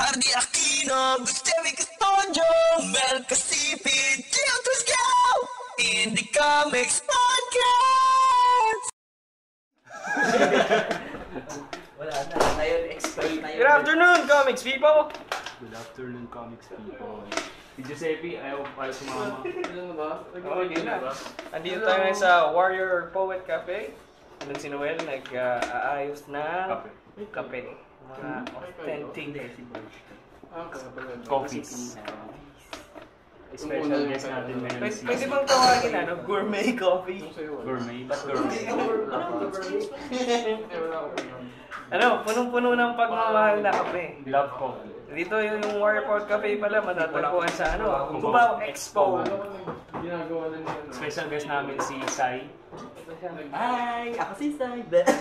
Ardi Aquino, Gustavo Custodio, Mel Casipid, Gio Tusgaw, Indie Comics Podcast! Wala na. Ngayon, explain na yun. Good afternoon, comics people! Good afternoon, comics people. Si Giuseppe, ayaw sumama. Ano ba? Okay na. Andito tayo ngayon sa Warrior Poet Cafe. Andun si Noel, nag-aayos na kape. Mga authentic Coffees. Special guest natin ngayon si... Pwede bang tawagin gourmet coffee? Gourmet? Ba't gourmet? Punong-puno ng pagmamahal na kape. Love coffee. Dito yung Warrior Poet Cafe pala, matatagpuan sa Cubao Expo. Special guest namin si Sai. Hi! Ako si Sai.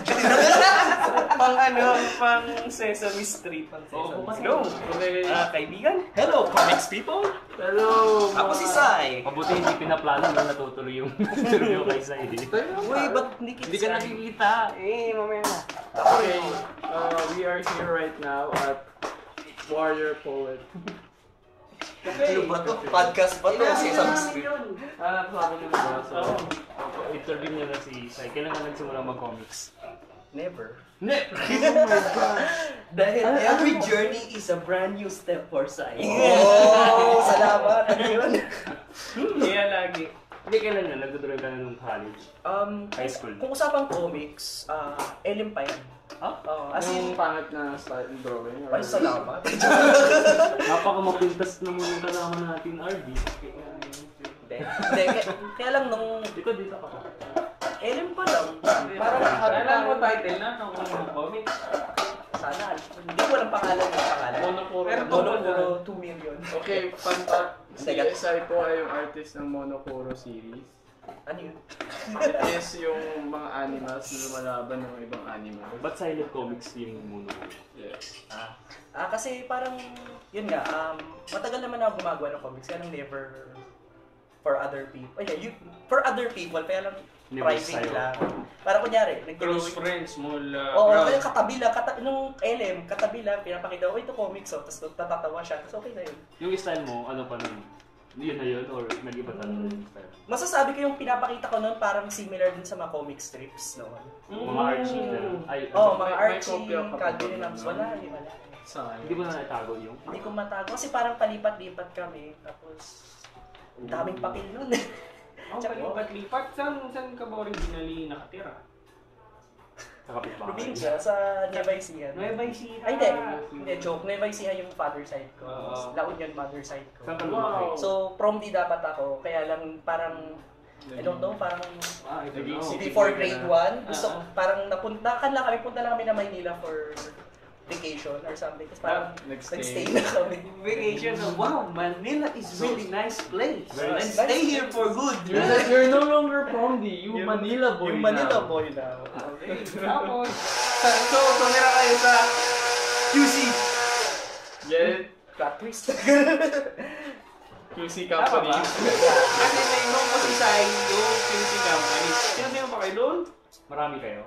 Pang Sesame Street. Hello, kaibigan. Hello, comics people! Hello. Ako si Sai. Mabuti hindi pinaplano na natutuloy yung interview kay Sai. Uy, ba't hindi Hindi ka nakikita. Mamaya na. Okay, we are here right now at Warrior Poet. Ano ba to? Podcast ba to? Sesame Street? Sabi nyo ba? So, interview niya na si Sai. Kailan ka nagsimula mag-comics? Never. Oh my God! Dahil every journey is a brand new step for Sai. Oh! Salamat! Ano yun? Kaya lagi. Hindi, kailan na? Nagtutuloy ka na nung college? High school? Kung usapang comics, Elim pa yan. As in, pangit na style in drawing? Or... Ay, salamat. Napakamapintas naman yung kasama natin, RD. Hindi, kaya lang nung Dito ka pa. Elim pa lang. Parang Kailan mo title na ng comics? sana. Hindi ko lang pangalan ng pangalan. Monokuro. Pero Monokuro 2 million. Okay, fun fact. Si Sige. Sai po ay yung artist ng Monokuro series. Ano yun? Is yung mga animals na lumalaban ng ibang animals. Ba't silent comics yung mundo? Yes. Kasi parang, yun nga, matagal naman ako gumagawa ng comics, kaya lang never for other people. For other people, kaya lang Never private sa'yo. lang. Para kunyari, Close friends mo lang. Oo, kaya katabi lang, nung LM, katabi lang, pinapakita ko, ito comics, tapos tatatawa siya, tapos okay na yun. Yung style mo, ano pa nun? Yun na yun? Or nag-iba talaga yung style? Masasabi ko yung pinapakita ko noon parang similar din sa mga comic strips noon. Mga Archie na ay, Mga may Archie, copy ako. Calvin and Hobbes, wala. Sai. Hindi mo na naitago yung? Hindi ko matago kasi parang palipat-lipat kami, tapos daming papel nun. Lipat. Saan ka ba originally nakatira? Sa kapitbahay. Probinsya, sa Nueva Ecija. Nueva Ecija. Ay, hindi, joke. Nueva Ecija yung father side ko. La Union mother side ko. Saan ka lumaki? So, prom D dapat ako, kaya lang parang, I don't know, parang Nag-iisip before ka grade na. 1, gusto parang punta lang kami na Maynila for vacation or something. Tapos parang nagstay na kami. Vacation. Wow, Manila is really nice place. Very Let's nice. stay here for good. You're no longer from you Manila boy Yung Manila boy na. Tapos, so tumira kayo sa QC. Get it? Plot twist. QC Tama company. ba? Kasi may nung po si Sai, yung QC company. Sino pa kayo doon? Marami kayo?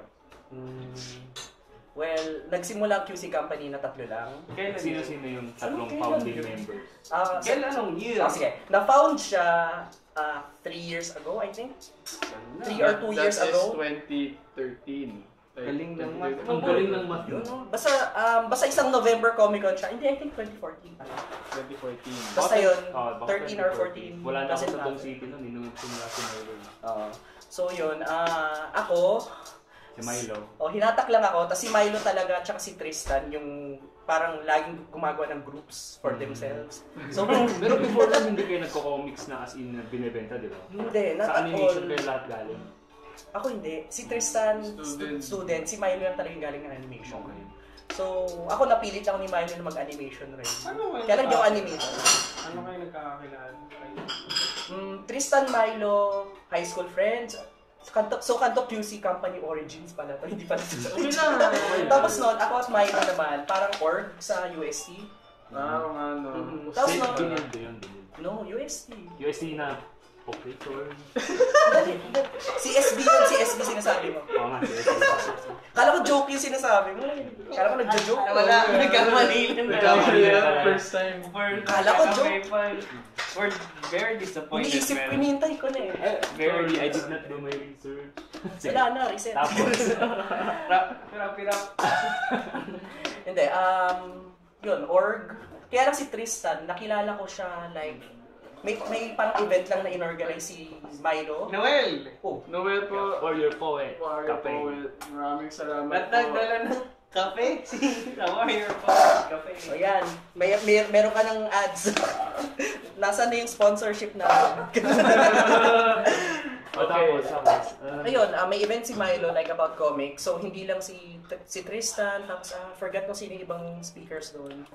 Well, nagsimula ang QC company na 3 lang. Kailan? Sino-sino yung tatlong Kailan founding yun? members? Kailan anong year? Sige. Na-found siya 3 years ago, I think. 3 or 2 years That is ago. 2013. Galing ng math. Ang galing ng math. Yun, no? Basta isang November Comic Con siya. Hindi, I think 2014 pala. 2014. Basta yun, Baka 13 or 14. Wala na ako Kasi sa Dong natin. City nun, nung simula si Milo. So yun, ako, Si Milo. hinatak lang ako. Tapos si Milo talaga, tsaka si Tristan, yung parang laging gumagawa ng groups for themselves. So, Pero before that, hindi kayo nagko-comics na as in binibenta, di ba? hindi, not Sa at animation all. kayo lahat galing. Ako hindi. Si Tristan, Student. student. Si Milo lang talagang galing ng animation. Okay. So, ako napilit ako ni Milo na mag-animation rin. Ano kayo? Kaya lang di ako animator. Ano kayo nagkakakilala? Tristan, Milo, high school friends. Kanto QC Company Origins pala to. Hindi pala ito. Okay na. Tapos noon, ako at Milo naman, parang org sa UST. Ano. Tapos Binil noon, yun. no, UST. UST na Okay, sorry. Si SB yun, si SB sinasabi mo. Oo nga, yes. Kala ko joke yung sinasabi mo. Kala ko nagjo-joke. Wala, nagkamali lang. First time. Kala ko joke. We're very disappointed, Iniisip, pinintay ko na eh. Sorry, I did not do my research. Wala na, reset. Tapos, Pirap. Hindi, yun, org. Kaya lang si Tristan, nakilala ko siya like, may parang event lang na inorganize si Milo. Noel! Oh, Noel po. Warrior Poet. Warrior Kape. Poet. Maraming salamat po. Nagdala ng kape si Warrior po. Kape. so yan. Meron ka ng ads. Nasaan na yung sponsorship natin? Tapos. Ayun, may event si Milo like about comics. So hindi lang si Tristan, tapos forgot ko sino yung ibang speakers doon.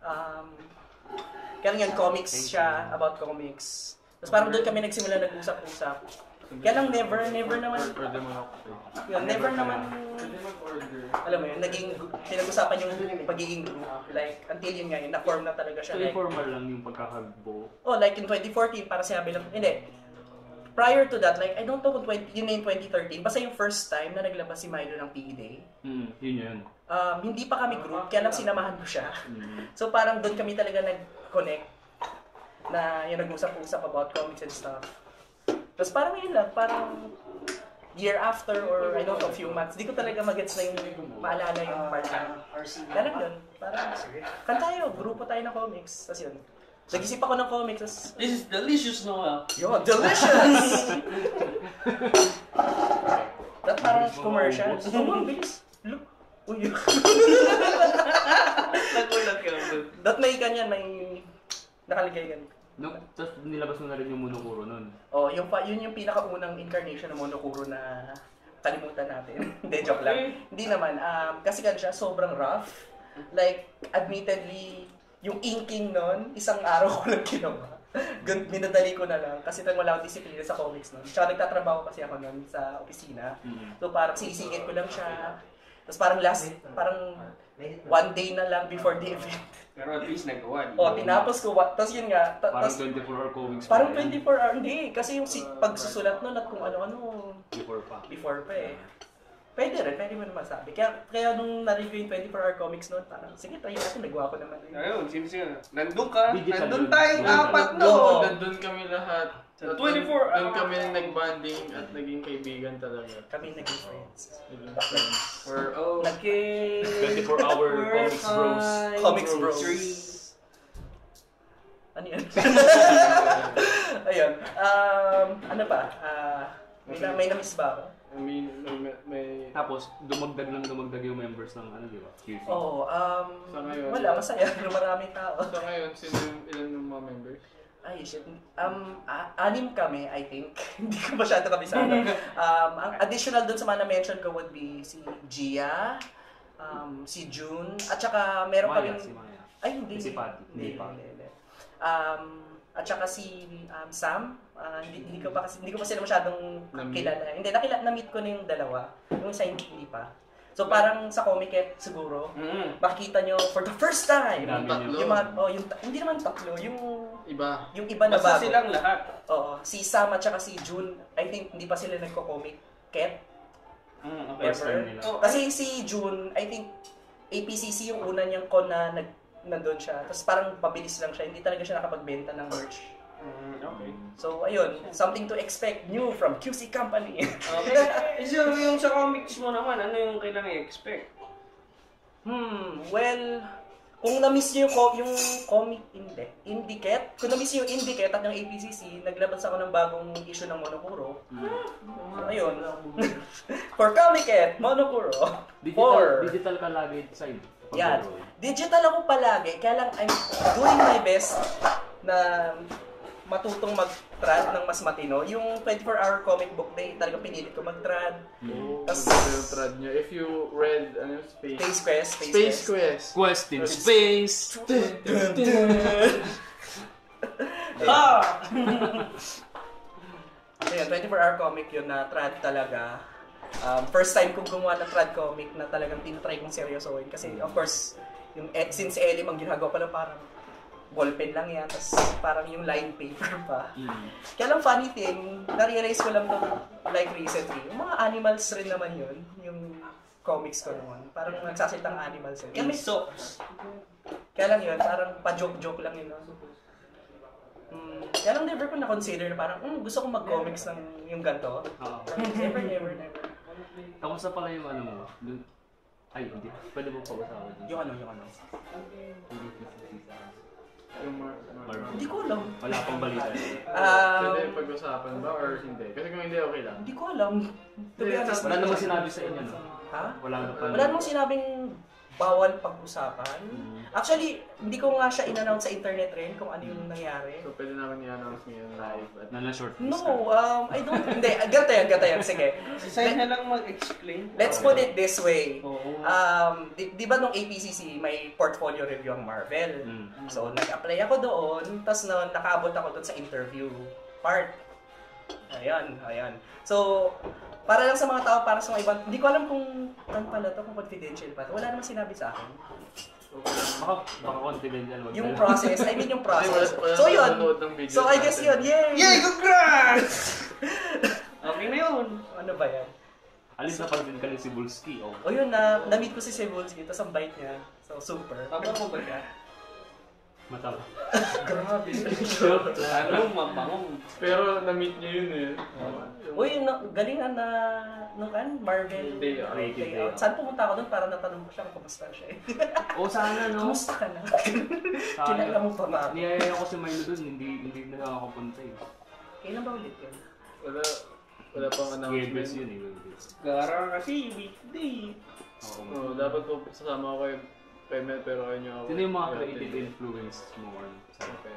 Kaya lang yan, comics siya, about comics. Tapos parang doon kami nagsimula nag-usap-usap. Kaya lang never naman, Order mo ako. yun, never naman, Pwede mag-order. alam mo yun, naging, pinag-usapan yung pagiging group. Like, until yun nga, na-form na talaga siya. So, Like, informal lang yung pagkakabuo. like in 2014, para sinabi lang, hindi. Prior to that, like, I don't know kung yun na yung 2013, basta yung first time na naglabas si Milo ng PE Day. Yun. Hindi pa kami group, kaya lang sinamahan ko siya. So parang doon kami talaga nag-connect na yung nag-usap-usap about comics and stuff. Tapos parang yun lang, parang year after or I don't know, few months, di ko talaga magets na yung maalala yung part na kaya lang yun, parang kan tayo, grupo tayo ng comics. Tapos yun, nag-isip ako ng comics, tapos This is delicious, Noel. yun, delicious! That parang commercial. Ang bilis. Look. Uy. Nagulat ka naman. That may ganyan, may nakalagay ganyan. No, tapos nilabas mo na rin yung monokuro nun. Oh, yun yung pinakaunang incarnation ng monokuro na kalimutan natin. Hindi, joke lang. Hindi naman. Kasi siya sobrang rough. Like, admittedly, yung inking nun, isang araw ko lang ginawa. Minadali ko na lang kasi wala akong disiplina sa comics nun. Tsaka nagtatrabaho kasi ako nun sa opisina. So parang sinisingit ko lang siya. Tapos parang one day na lang before the event. Pero at least nagawa. Tinapos ko. Tapos yun nga. Parang 24-hour comics pa. Parang 24 hour. Hindi. Kasi yung pagsusulat nun at kung ano-ano. Before pa eh. Pwede mo naman sabi. Kaya nung na-review yung 24-hour comics noon, parang, sige, tayo natin, nagawa ko naman. Ayun, sino? Nandun ka. Digital Nandun yun. tayong apat Oo. no. Nandun kami lahat. Sa 24 Doon kami nag-bonding at naging kaibigan talaga. Kami naging friends. Naging friends. We're 24-hour comics bros. Comics bros. Ano yan? Ayun. Ano pa? May na-miss ba ako? I mean, may... Tapos, dumagdag yung members ng di ba? QC. Oo. Sa ngayon. Wala, masaya. Maraming tao. So ngayon, ilan yung mga members? Ay, shit. 6 kami, I think. Hindi ko masyado kabisado. Ang additional dun sa mga na-mention ko would be si Gia, si June, at saka meron Maya, kaming... si Maya. Ay, hindi. Si Patty. Hindi. At saka si Sam, hindi ko pa sila masyadong kilala. Hindi, na-meet ko na yung dalawa. Yung isa hindi pa. So parang sa Comiket siguro, makikita nyo for the first time. Tatlo. Yung mga, hindi naman tatlo, yung Iba. na Basta bago. silang lahat. Oo, si Sam at saka si June, I think hindi pa sila nagko-comic ket Okay. First time nila. Kasi si June, I think APCC yung una niyang con na nandun siya. Tapos parang pabilis lang siya, hindi talaga siya nakapagbenta ng merch. Okay. So ayun, something to expect new from QC Company. Okay. So, yung sa comics mo naman, ano yung kailangan i-expect? Well, kung na-miss niyo yung comic Indiket, kung na-miss niyo yung Indiket at yung APCC, naglabas ako ng bagong issue ng Monokuro. Ayun. For Comiket, Monokuro. Digital ka lagi side. Yan. Digital ako palagi, kaya lang I'm doing my best na matutong mag-trad ng mas matino. Yung 24-hour comic book day, talagang pinilit ko mag-trad. Tapos yung thread nyo. If you read, Space Quest. Quest in space. Ayun, 24-hour comic yun na trad talaga. First time kong gumawa ng trad comic na talagang tinatry kong seryosohin. Kasi of course, since Elim ang ginagawa ko lang parang ballpen lang yan, tapos parang yung line paper pa. Kaya lang funny thing, na-realize ko lang to like recently, yung mga animals rin naman yun, yung comics ko naman. Parang nagsasalitang animals rin. Kaya lang yun, parang pa-joke-joke lang yun. Kaya lang never ko na-consider na parang, gusto kong mag-comics ng yung ganito. Never. Kamusta pala yung ano mo? Ay, hindi. Pwede mo pag-usapan. Yung ano. Hindi ko alam. Wala pang balita. Pwede pag-usapan ba or hindi? Kasi kung hindi, okay lang. Hindi ko alam. To be honest. Wala namang sinabi sa inyo, no? Ha? Wala namang sinabing bawal pag-usapan. Actually, hindi ko nga siya in-announce sa internet rin kung ano yung nangyari. So, pwede namin i-announce ngayon live. Nala-short No, I don't. Hindi, ganito yan. Sige. Sign na lang mag-explain. Let's put it this way. Oo. Di ba nung APCC may portfolio review ang Marvel? So, nag-apply ako doon, tapos nakaabot ako doon sa interview part. Ayan. So, para lang sa mga tao, para sa mga ibang, hindi ko alam kung pala to, kung confidential pa. Wala namang sinabi sa akin. Baka confidential. Yung process, yung process. So yun, so I guess yun, yay, congrats! Okay na yun. Ano ba yan? Alis na pag-din ka ni si Bulski, oh. O yun, na-meet ko si Cebulski, tapos ang bite niya. So, super. Tama mo ba siya? Matawa. Grabe. Ano, mabangong. Pero na-meet niyo yun eh. Uy, galingan na, Marvel Day Out. Day Out. Saan pumunta ako doon para natanong ko siya kung kumusta siya eh. O sana, no? Kumusta ka na? Kilala mo pa ba? Niyaya ko si Milo doon, hindi na nakakapunta eh. Kailan ba ulit yun? Wala pang Gables announcement. yun eh. Gara kasi, weekday. Oo, dapat po sasama ko kay Mel pero ayaw niyo ako. Sino yung mga creative influence mo? Okay.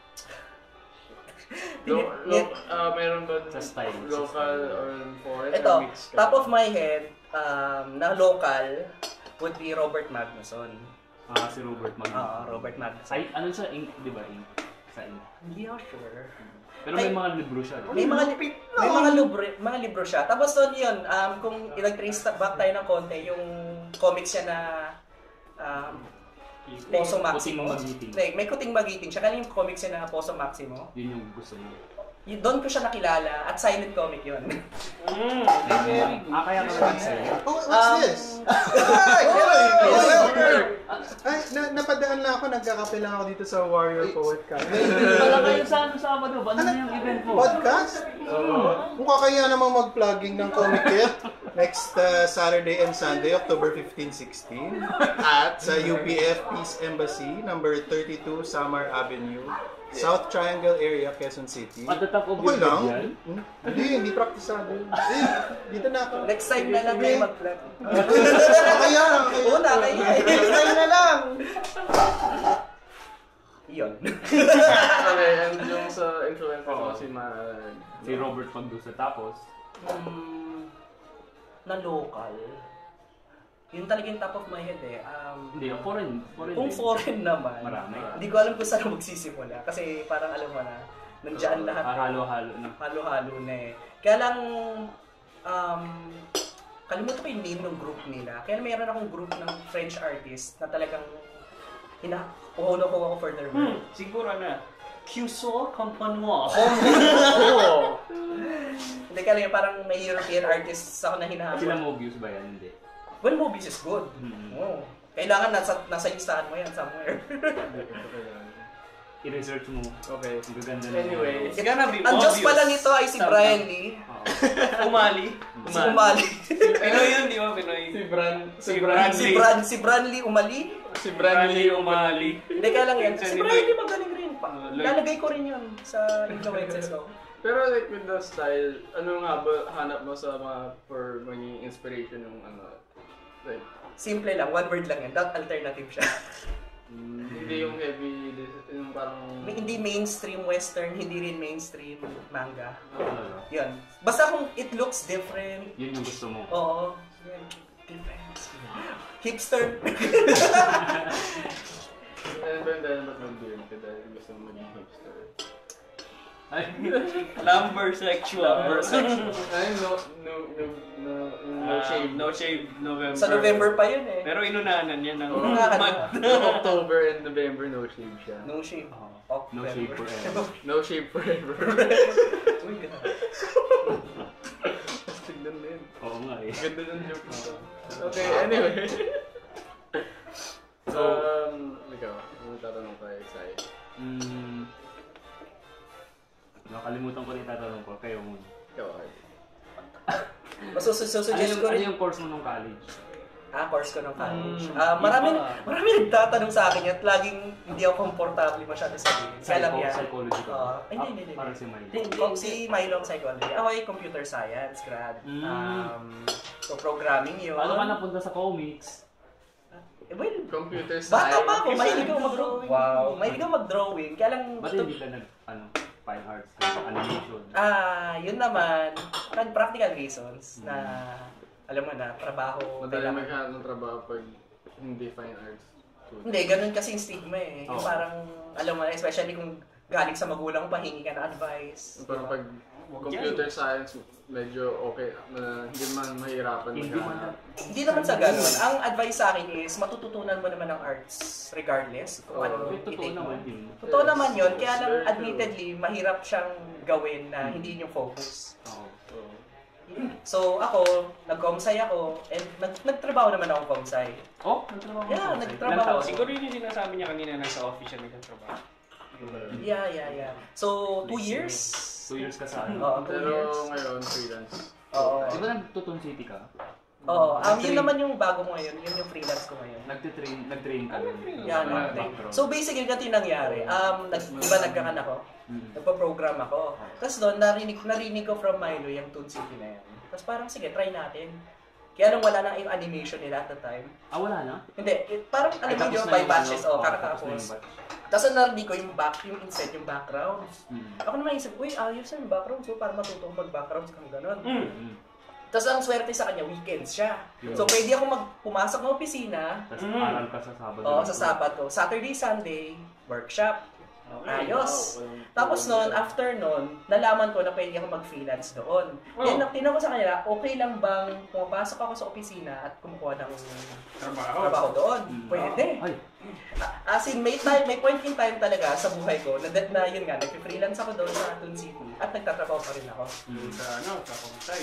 Meron ba Sa style, local or foreign? Ito, or mix ka? top of my head, na local would be Robert Magnusson. Si Robert Magno. Robert Magnusson. Ay, ano siya? Ink, di ba? Ink. Sa ink. Hindi ako sure. Pero may mga libro siya. May mga libro siya. Tapos doon yun, kung nag-trace back tayo ng konti, yung comics siya na Poso Maximo. May Kuting Magiting siya. Kaya yung comics siya na Poso Maximo. Yun yung gusto mo. Doon ko siya nakilala at silent comic yun. Kaya ka naman sa'yo. Oh, what's this? Ay, napadaan lang ako, nagkakape lang ako dito sa Warrior Poet Cafe. Wala kayo sa Sabado ba? Ano na yung event mo? Podcast? Mukha kaya namang mag-plugging ng comic kaya. Next Saturday and Sunday, October 15-16 at sa UPF Peace Embassy, number 32 Samar Avenue, South Triangle area, Quezon City. At the top of Okay your lang. yan? Hindi praktisado. Dito na ako. Next time na lang kayo mag-vlog. Kaya. Oo, nakaya. Next time na lang. Yun. Okay, and yung sa influencer ko Si Robert Magdusa. Tapos, na local. Yun talaga yung top of my head eh. hindi, foreign Kung din. foreign naman, Marami. hindi ko alam kung saan magsisimula. Kasi parang alam mo na, nandiyan lahat. Halo-halo na. Halo-halo na eh. Kaya lang, kalimutan ko yung name ng group nila. Kaya meron akong group ng French artist na talagang uhuno ko ako for their work. Siguro na. Cuso Companois. Hindi kaya lang parang may European artists ako na hinahanap. Sila Mobius ba yan? Hindi. Well, Mobius is good. Oh. Kailangan nasa listahan mo yan somewhere. I-research mo. Okay. Ang gaganda na. Anyway, It's gonna be Ang Diyos obvious. pala nito ay si Brian Lee. Umali. Si Umali. Pinoy yun, di ba? Pinoy. Si Branley Umali. Si Branley Umali. Hindi kaya lang yan. Si Brian Lee magaling rin pa. Lalagay ko rin yun sa influences ko. Pero like with the style, ano nga ba hanap mo sa mga for maging inspiration ng ano? Like, Simple lang, one word lang yan. That alternative siya. hindi yung heavy, yung parang... Hindi mainstream western, hindi rin mainstream manga. Ano? Yun. Basta kung it looks different. Yun yung gusto mo. Oo. Yan. Different. Hipster. Ano ba yung dahil ba't mag-game ka dahil gusto mo maging hipster? Lumber sexual. Ay, no shave. No shave November. Sa November pa yun eh. Pero inunanan yan ng Inunahan. October and November, no shave siya. No shave. No shave forever. No shave forever. Uy, gano'n. Tignan na yun. Oo nga eh. Ganda ng joke nito. Okay, anyway. Ikaw, ano tatanong kay Sai? Nakalimutan ko na itatanong ko. Kayo muna. Ikaw, ay. Suggest ko Ano rin. yung course mo nung college? Course ko ng college. Marami nagtatanong sa akin at laging hindi ako komportable masyado sabihin. Kaya lang yan. Psychology ko. Hindi. Parang si Milo. Si Milo ang psychology. Ako ay computer science grad. So programming yun. Paano ka napunta sa comics? Well, Computer science. bata pa ako, mahilig ako mag-drawing. Wow. Mahilig ako mag-drawing. Kaya lang... Ba't hindi ka fine arts, animation? Yun naman, practical reasons na, alam mo na, trabaho. Madali maghanap ng trabaho pag hindi fine arts. Hindi, ganun kasi yung stigma eh. Yung Oo. parang, alam mo na, especially kung galing sa magulang, pahingi ka na advice. Parang pag computer science, medyo okay, hindi man mahirapan maghanap. Hindi naman sa ganun. Ang advice sa akin is, matututunan mo naman ang arts regardless kung ano Totoo i-take mo. naman din. Totoo naman yun, kaya lang Very true. admittedly, mahirap siyang gawin na hindi yun yung focus. Oo. So ako, nag-comsci ako, and nagtrabaho naman ako comsci. Oh, nagtrabaho ka Yeah, sa nagtrabaho ilang taon? ako. Siguro yun yung sinasabi niya kanina nasa office siya nagtatrabaho. Yeah. So, 2 years? 2 years ka sa ano? Oo, 2 Pero years. ngayon, freelance. Oo. Di ba nagtutun city ka? Oo, yun naman yung bago mo ngayon, yun yung freelance ko ngayon. Nag-train ka doon? Yeah, Background. So basically, ganito yung nangyari. Diba nagkakan ako? Nagpa-program ako. Tapos doon, narinig ko from Milo yung Toon City na yan. Tapos parang, sige, try natin. Kaya nung wala na yung animation nila at the time. Wala na? Hindi, parang alam mo yun, by batches, kakatapos. Tapos narinig ko yung instead, yung backgrounds. Ako naman isip, uy, ayos yung backgrounds. So, para matuto mag-backgrounds kang gano'n. Tapos ang swerte sa kanya, weekends siya. So, pwede ako pumasok ng opisina. Tapos aral ka sa Sabado. Oo, sa Sabado. Saturday, Sunday, workshop. Ayos. Tapos noon, after noon, nalaman ko na pwede ako mag-freelance doon. Then, tinanong ko sa kanila, okay lang bang pumapasok ako sa opisina at kumukuha ng trabaho doon? Pwede. Ay, As in, may point in time talaga sa buhay ko na yun nga, nag-freelance ako doon sa Toon City at nagtatrabaho pa rin ako. Sa comsci.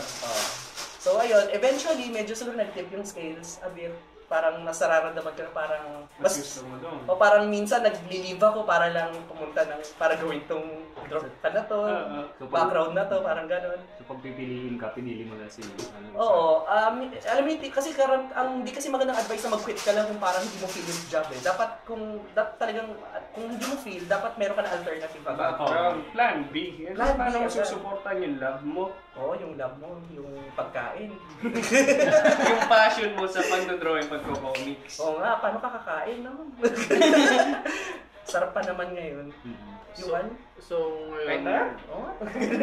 So ayun, eventually, medyo siguro nag-tip yung scales a bit. Parang nasararamdaman ko na parang o parang minsan nag-leave ako para lang pumunta para gawin tong drop na to, background na to, parang gano'n. so pag pipiliin ka, pinili mo na si Oo, alam mo kasi hindi kasi magandang advice na mag-quit ka lang kung parang hindi mo feel yung job eh. Dapat kung hindi mo feel, dapat meron ka na alternative. Plan B. Plan B, Paano mo agad. susuportan yung love mo? Oo, yung love mo, yung pagkain. Yung passion mo sa pagdodrawing, pagko-comics. Oo nga, paano ka kakain naman? Sarap pa naman ngayon. Yung ano? So, ngayon, Oo nga.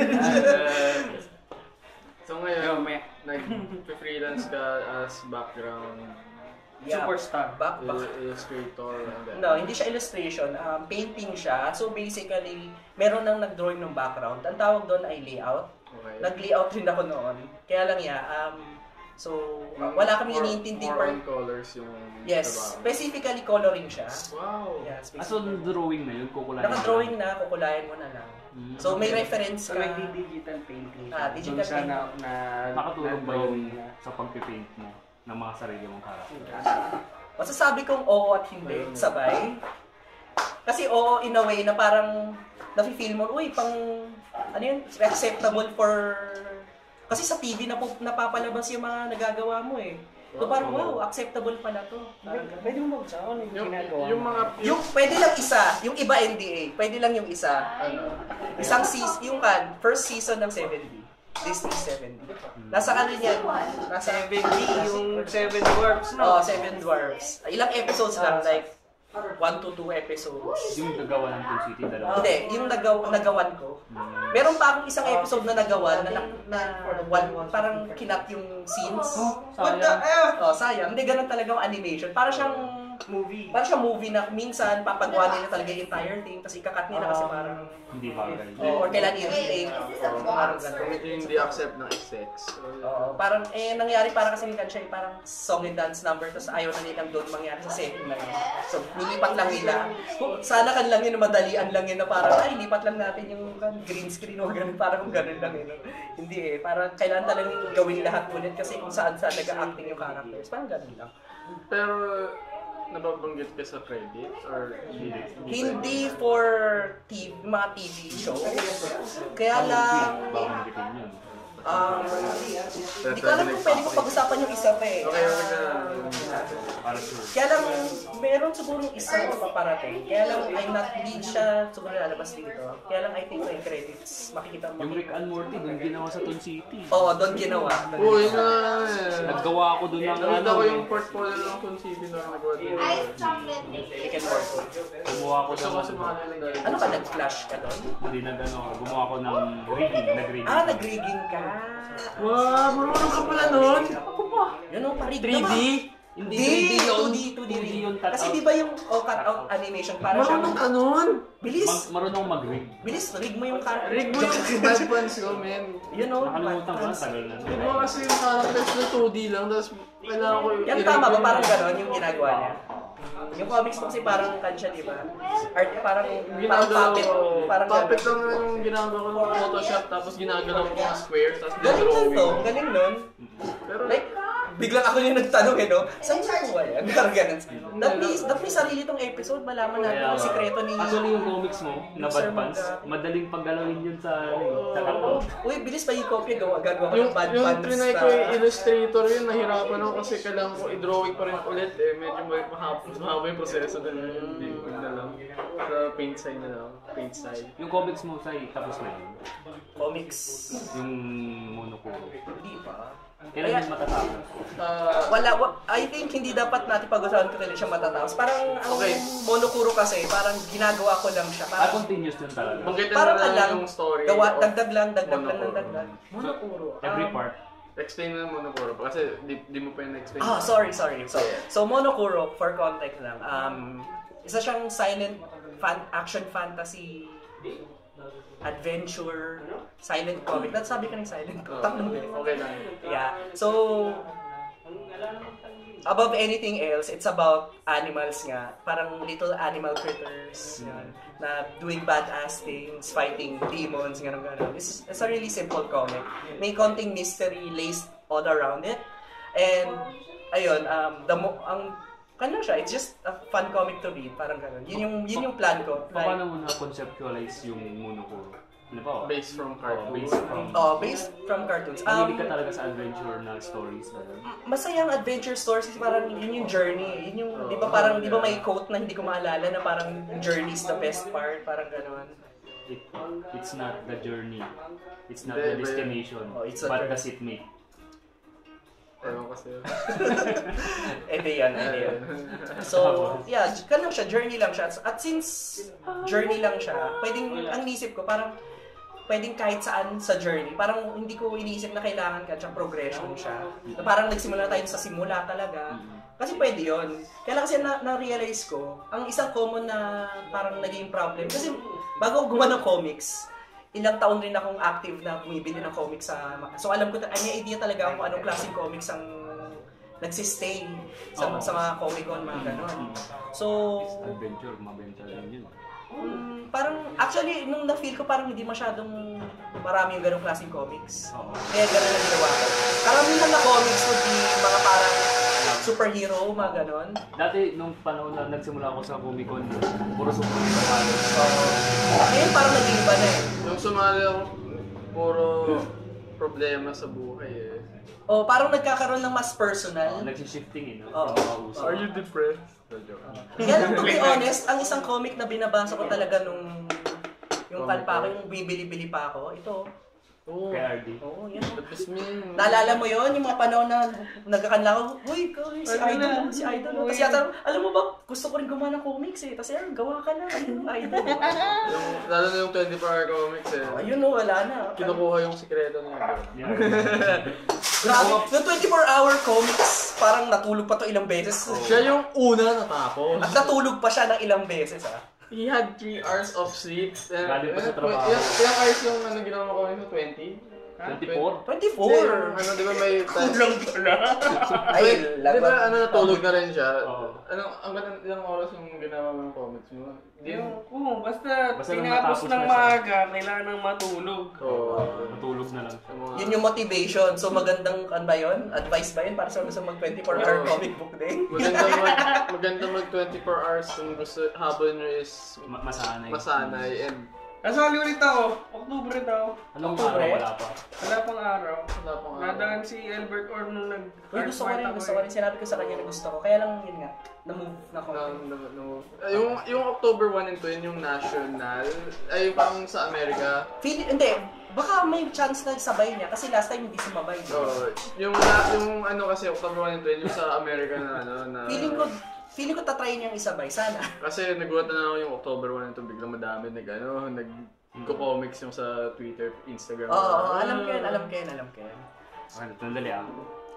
so ngayon, nag-freelance ka as background Superstar. Back. illustrator and then, No, hindi siya illustration. Painting siya. So basically, meron nang nag-drawing ng background. Ang tawag doon ay layout. okay. Nag-layout rin ako noon. Kaya lang wala kami iniintindi more on colors yung Yes, trabaho. specifically coloring siya. Wow! Yeah, so specifically. drawing na yun, kukulayan Naka-drawing na, kukulayan mo na lang. So may reference So, ka. nagdi-digital painting. Digital Doon siya painting. Nakatulong ba na-drawing yun niya. sa pagpipaint mo ng mga sarili mong character? Masasabi kong oo at hindi, sabay. Kasi oo in a way na parang nafe-feel mo, uy, ano yun, acceptable for... Kasi sa TV napapalabas yung mga nagagawa mo eh. So parang, wow, acceptable pala to. Pwede mo magsawa yung ginagawa Yung mo. mga Pwede lang isa, yung iba NDA, pwede lang yung isa. Isang season, first season ng 7D. Disney 7D. Nasa ano yan? Nasa 7D, yung 7 dwarfs, no? 7 Dwarfs. Ilang episodes lang, like 1 to 2 episodes. Yung nagawa ng Toon City, dalawa. Hindi, yung nagawan ko. Meron pa akong isang episode na nagawa parang kinat yung scenes. Sayang. Sayang. Hindi ganun talaga yung animation. Para siyang movie. Parang siya movie na minsan papagawa nila talaga yung entire thing, tapos ikakat nila kasi parang Hindi bagay. or kailan i-retake. Parang gano'n. Medyo hindi accept ng XX. Parang nangyari para kasi nila siya parang song and dance number, tapos ayaw na nilang doon mangyari sa setting na yun. So nilipat lang nila. Sana kan lang yun, madalian lang yun na parang lipat lang natin yung green screen o ganun, parang kung ganun lang yun. Hindi parang kailangan talagang gawin lahat ulit kasi kung saan nag-acting yung characters, parang ganun lang. Pero, nababanggit ka sa credits or Hindi for mga TV show. Kaya lang, Babanggitin yun. hindi ko alam kung pwede ko pag-usapan yung isa pa eh. Okay Para sure. Kaya lang, meron siguro isa na paparating. Kaya lang, hindi siya siguro lalabas dito. Kaya lang, I think may credits. Makikita mo. Yung Rick and Morty, doon ginawa sa Toon City. Oo, doon ginawa. Uy, na Naggawa ako doon ng nakita ko yung portfolio ng Toon City na nagawa dito. Rick and Morty. Gumawa ako Gusto ko doon. sumali ng dahil. Ano ka, nag-flash ka doon? Hindi gumawa ako ng rigging, nag-rigging. Nag-rigging ka. Wow, marunong ka pala nun? Yun o, parig 3D? Hindi, 2D 2D yung cut Kasi out. di ba yung cut-out animation, para Marunong ka siyang, nun? bilis, Marunong mag-rig. bilis, rig mo yung character. Rig mo yung bad buns ko, men. Yun o, Nakalimutan ko na, tagal na. Rig mo kasi yung characters na 2D lang, tapos kailangan ko Yan tama ba? Parang gano'n yung ginagawa niya. Yung comics mo kasi parang kansya, di ba? Art, parang puppet. Parang puppet gano'n. lang yung ginagawa ko ng Photoshop, tapos ginagalaw ko mga squares, tapos Galing nun drawing. to, galing nun. Pero Like, biglang ako yung nagtanong no? Saan siya kuha yan? Parang ganun. That may sarili tong episode, malaman natin ang sikreto ni... Actually, yung comics mo, na Sir bad pants, Magda. madaling paggalawin yun sa cartoon. Uy, bilis pa yung copy, gagawa ko yung, ng bad yung pants. trinay ko yung Illustrator yun, nahirapan ako kasi kailangan ko i-drawing pa rin ulit eh. Medyo mahaba yung proseso din. Hindi ko na lang. Sa paint side na lang. Paint side. Yung comics mo, say, tapos na yun. Comics. Yung Monokuro. Hindi pa. Kailan yung matatapos? I think hindi dapat natin pag-usapan kung kailan siya matatapos. Parang ang Okay. Monokuro kasi, parang ginagawa ko lang siya. Parang, Continuous yun talaga. Banggitin parang na lang, lang yung story. gawa, of dagdag lang ng Monokuro. dagdag. Monokuro. Every part. Explain na mo na Puro kasi di mo pa yun na-explain. Sorry. So Monokuro, for context lang, isa siyang silent action fantasy adventure, silent comic. Sabi ka ng silent comic. Tatlong beses. Okay lang. Yeah. So, above anything else, it's about animals nga. Parang little animal critters. Yan, na doing badass things, fighting demons, gano'n. It's a really simple comic. May konting mystery laced all around it. And, ayun, kanya siya, it's just a fun comic to read, parang gano'n. Yun yung plan ko. Paano mo na-conceptualize yung Monokuro? Ano ba? Based from cartoons. Based from cartoons. Mahilig ka talaga sa adventure na stories. Masayang adventure stories kasi parang yun yung journey. Yun yung, di ba parang, di ba may quote na hindi ko maalala na parang journey is the best part, parang gano'n. It's not the journey. It's not the destination. It's a But journey. the seatmate. Ewan kasi. Yan. So, yeah, lang siya, journey lang siya. At since journey lang siya, ang inisip ko, parang pwedeng kahit saan sa journey. Parang hindi ko iniisip na kailangan ka progression siya. Na parang nagsimula tayo sa simula talaga. Kasi pwede yun. Kaya lang kasi na-realize ko, ang isang common na parang naging problem. Kasi bago gumawa ng comics, ilang taon rin akong active na bumibili ng comics sa... So alam ko, may idea talaga kung anong klaseng comics ang nagsistay sa mga Comic-Con, mga ganon. So... Adventure, mabenta rin yun. Parang, actually, nung na-feel ko parang hindi masyadong marami yung ganong klaseng comics. Kaya gano'n na ginawa ko. Karamihan na comics would be mga parang superhero, mga ganon. Dati, nung panahon na nagsimula ako sa Comic-Con, puro superhero halos. Ngayon parang naging iba na eh. Nung sumali ako, puro problema sa buhay eh. Parang nagkakaroon ng mas personal. Nagsishifting no? Oo. Are you depressed? Kaya lang, to be honest, ang isang comic na binabasa ko talaga nung yung pan pa ako, yung bibili-bili pa ako, ito, Oo. Kay RD. Oo, yan. Tapos min. Naalala mo yon yung mga panahon na nagkakanla ko, uy, si Idol, si Idol. Tapos yata, alam mo ba, gusto ko rin gumawa ng comics eh. Tapos yan, gawa ka na, ayun, Idol. Lalo na yung 24-hour comics eh. Ayun no, wala na. Kinukuha yung sikreto niya. Grabe, yung 24-hour comics, parang natulog pa to ilang beses. Siya yung una natapos. At natulog pa siya ng ilang beses He had 3 hours of sleep. Galing pa sa trabaho. Ilang hours yung ginawa ko ng 20? 24? 24! Ano, di ba may time? Kulang pala. Ay, di ba natulog na rin siya? Oo. Ang ganda ilang oras yung ginawa mo ng comics mo? Basta Basta tinapos natapos ng na siya. maaga, kailangan ng matulog. Matulog na lang siya. Yun yung motivation. So magandang, ano ba yun? Advice ba yun para sa gusto mag 24-hour comic book day? Maganda mag 24 hours kung gusto habol nyo is masanay and Kasali ulit ako. October ulit ako. Anong October? araw wala pa? Wala pang araw. wala pang Nadaan si Albert Orm nung nag Uy, gusto ko rin. Sinabi ko sa kanya na gusto ko. Kaya lang yun nga, na-move na ko. Yung October 1 and 2 yun yung national ay parang sa Amerika. Hindi. Baka may chance na sabay niya kasi last time hindi sumabay. So, yung ano kasi October 1 and 2 yung sa Amerika na ano na Feeling ko tatry niyang isabay. Sana. kasi nagulat na ako yung October 1 and 2 biglang madami nag-comics yung sa Twitter, Instagram. Oo, alam ko yan. Okay, tandali ah.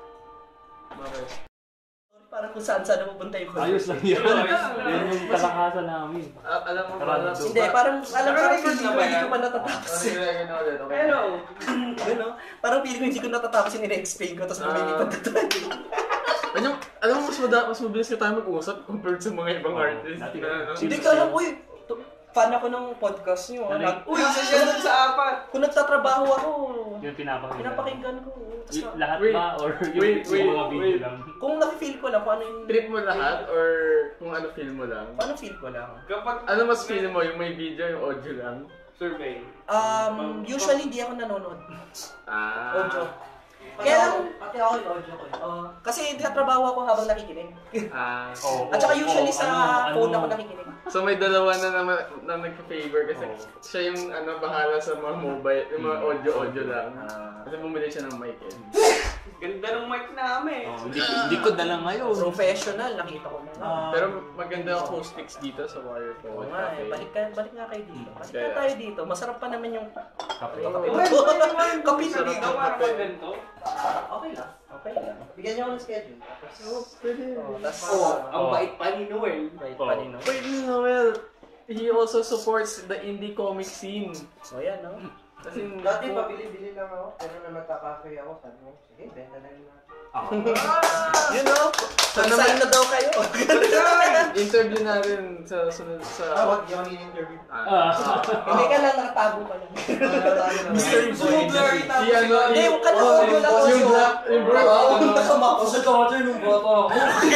Okay. Parang kung saan napupunta yung Ayos lang yun. Yan yung kalakasan namin. Alam mo Karado. Hindi, parang feeling ko na ba hindi yan? ko pa natatapos. Hello! Ano? Parang feeling ko hindi ko natatapos yung ina-explain ko tapos lumilipat na tayo. Alam mo, mas mabilis ka tayo mag-usap compared sa mga ibang artists. dati na, Hindi ka alam, uy! Fan ako ng podcast niyo. Uy, isa siya dun sa apat! Kung nagtatrabaho ako, Yung pinapakinggan ko. Lahat Wait, ba? Or wait, yung mga video wait. lang? Kung nafe-feel ko lang kung ano yung... Trip mo lahat or kung ano feel mo lang? Paano feel ko lang? Kapag Ano mas feel mo? Yung may video, yung audio lang? survey. Usually hindi ako nanonood. Audio. Pati Kaya ako, pati ako yung audio ko. Kasi nagtatrabaho ako habang nakikinig. Oo. At saka usually sa phone ano- ako nakikinig. So may dalawa na nag-favor kasi siya yung bahala sa mga mobile, yung mga audio lang. Kasi bumili siya ng mic eh. Ganda ng mic namin. Hindi ko dala ngayon. Professional, nakita ko na. Pero maganda ang acoustics dito sa Wire Oo Poet nga Cafe. balik nga kayo dito. Balik nga tayo dito. Masarap pa naman yung Kape. kape na Hindi dito. ka para mag-ganito. Okay lang. Bigyan niyo ako ng schedule. Pwede. Ang bait pa ni Noel. Wait, panino. Wait, Noel, he also supports the indie comic scene. So yan, no? Kasi Dati pabili-bili lang ako. Pero na nagka-cafe ako, sabi mo, sige, benta na rin natin. You know? Sign na daw kayo. interview natin sa sunod sa... Wag yung in-interview. Hindi ka lang, nakatago ka lang. Mystery boy. Si ano, Hindi, yung audio lang. yung black, yung black, Sa daughter nung bata ako.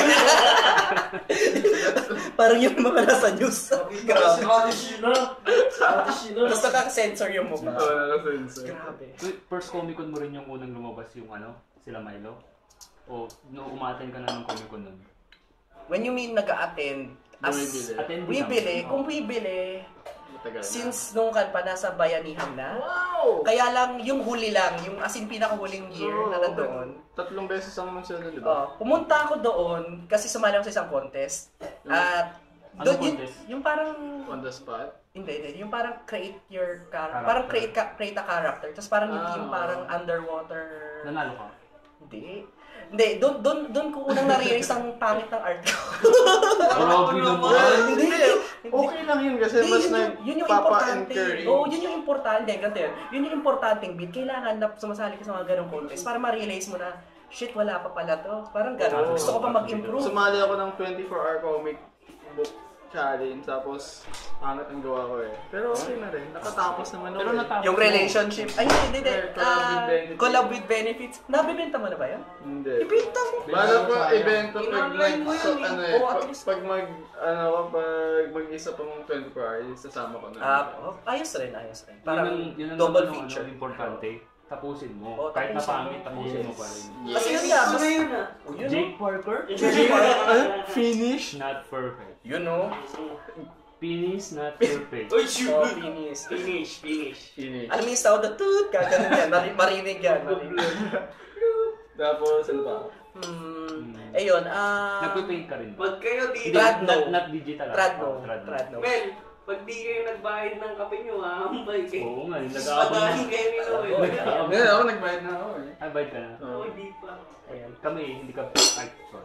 Parang yung mga nasa news. Grabe. Ate Sheila. Tapos nakaka-censor yung mukha. naka-sensor. Grabe. First Comic Con mo rin yung unang lumabas yung sila Milo? O umaten ka na ng Comic Con nun? When you mean nag-a-attend, Bumibili. bibili, kung bibili, Matagal na. since nung kan pa nasa bayanihan na, Wow! kaya lang yung huli lang, yung as in pinakahuling year na nandoon, 3 beses lang naman sila, di ba? pumunta ako doon kasi sumali ako sa isang contest. At Ano doon contest? yung parang On the spot? hindi, yung parang create your Character. parang create a character. Tapos parang yung parang underwater. Nanalo ka? Hindi, doon ko unang nare-realize ang pangit ng art ko. Grabe naman! Hindi. Okay lang yun kasi mas yun yung importante. nagpapa-encourage. Yun yung importante. Ganito yun. Yun yung importanteng bit. Kailangan na sumasali ka sa mga ganong contest para ma-realize mo na, shit, wala pa pala to. Parang gano'n. Gusto ko pa mag-improve. Sumali ako ng 24-hour comic book challenge, tapos pangit ang gawa ko eh. Pero okay na rin. Nakatapos naman ako. Pero natapos Yung relationship. Ay, hindi. Collab with benefits. Collab with benefits. Nabibenta mo na ba yan? Hindi. Ibenta mo. Para pa evento pag In-online mo yun eh. Oo, at least. pag mag-isa pang 24 hours, sasama ko na. Ayos rin. Parang Parang yun ang double naman ang feature. Importante. Tapusin mo. Oo, Kahit na tapusin pangit, mo. tapusin mo pa rin. Kasi yun nga. Ano yun ah? Yun, no? Jake Parker? Finish? Not perfect. You know? Finish, not perfect. Uy, shoot! Oh, finish. Finish. Alam mo yung sound na toot, gaganon yan. Marinig yan. Tapos, ano pa? Ayun, Nagpipaint ka rin ba? Pag kayo di... Not digital. Tradno. Mel, pag di kayo nagbayad ng kape nyo, hahambay kayo. Oo nga, Padahin kayo ni Noel. Ngayon ako, nagbayad na ako eh. Ay, bayad ka na. Oo, di pa. Ayan. Kami, hindi ka... Ay, sorry.